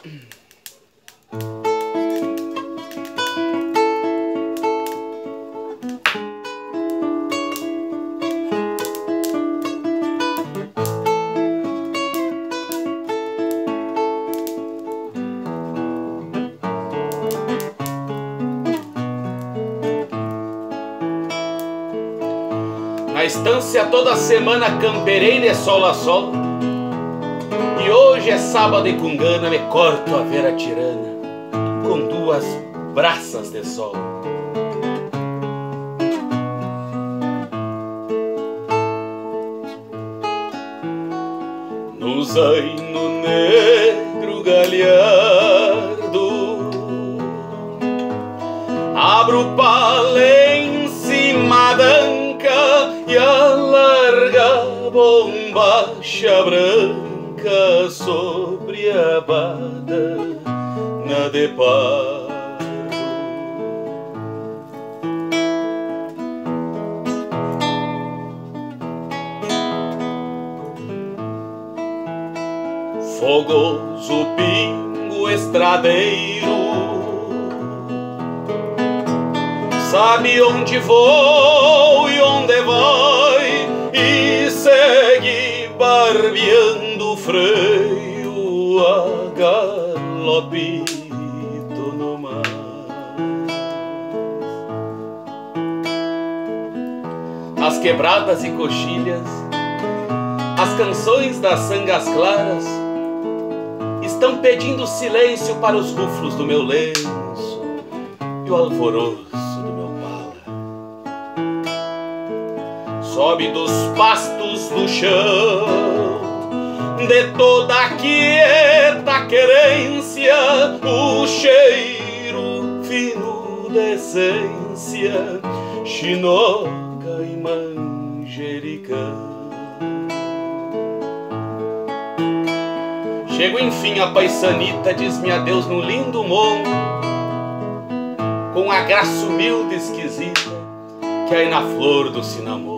Na estância toda semana camperei de sol a sol, e hoje é sábado e com gana me corto a ver a tirana com duas braças de sol. No zaino negro galhardo abro o palé em cima da anca e a larga bombacha branca sobre a bada na de pardo. Fogoso pingo estradeiro sabe onde vou e onde vai, e segue barbeando o freio a galopito no mar. As quebradas e coxilhas, as canções das sangas claras estão pedindo silêncio para os ruflos do meu lenço e o alvoroço do meu pala. Sobe dos pastos do chão, de toda a quieta querência, o cheiro fino de essência, chinoca e manjericão. Chego enfim a paisanita, diz-me adeus no lindo morro, com a graça humilde e esquisita que aí na flor do cinamomo.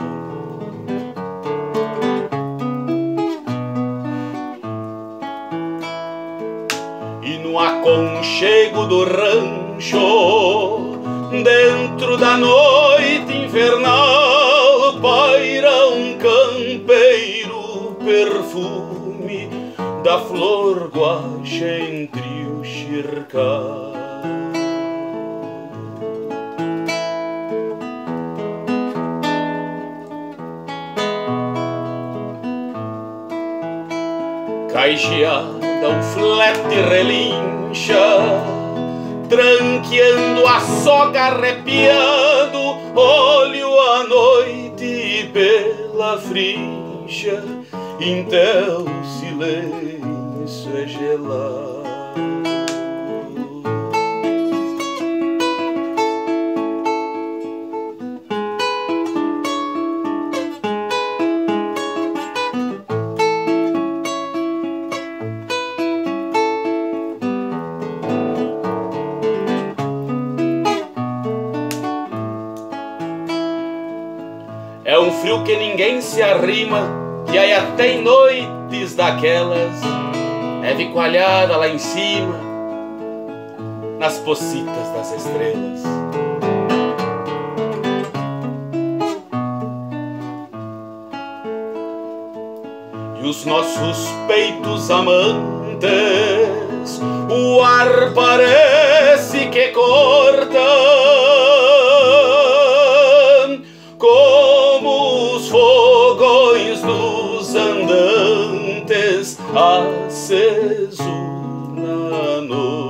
E no aconchego do rancho, dentro da noite invernal, paira um campeiro perfume da flor guaxa entre o xircal. Caigeada, o flete relincha, tranqueando a soga arrepiado, olho a noite pela frincha, então silêncio é gelado. É um frio que ninguém se arrima, que aí até em noites daquelas, neve coalhada lá em cima, nas pocitas das estrelas. E os nossos peitos amantes, o ar parece que corta, como os fogões dos andantes aceso na noite.